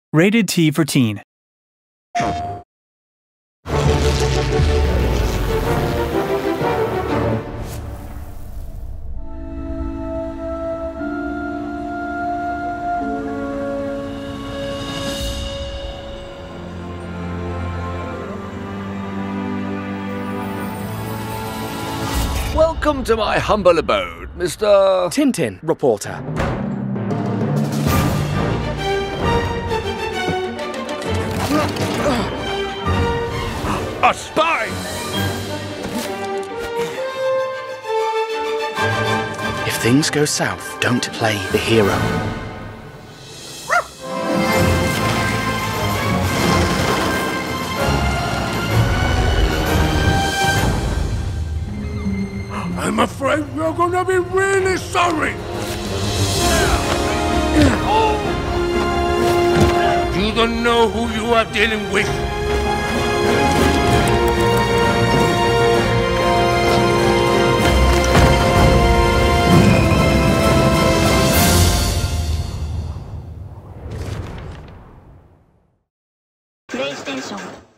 Rated T for Teen. Welcome to my humble abode, Mr. Tintin Reporter. A spy! If things go south, don't play the hero. I'm afraid you're gonna be really sorry. You don't know who you are dealing with. PlayStation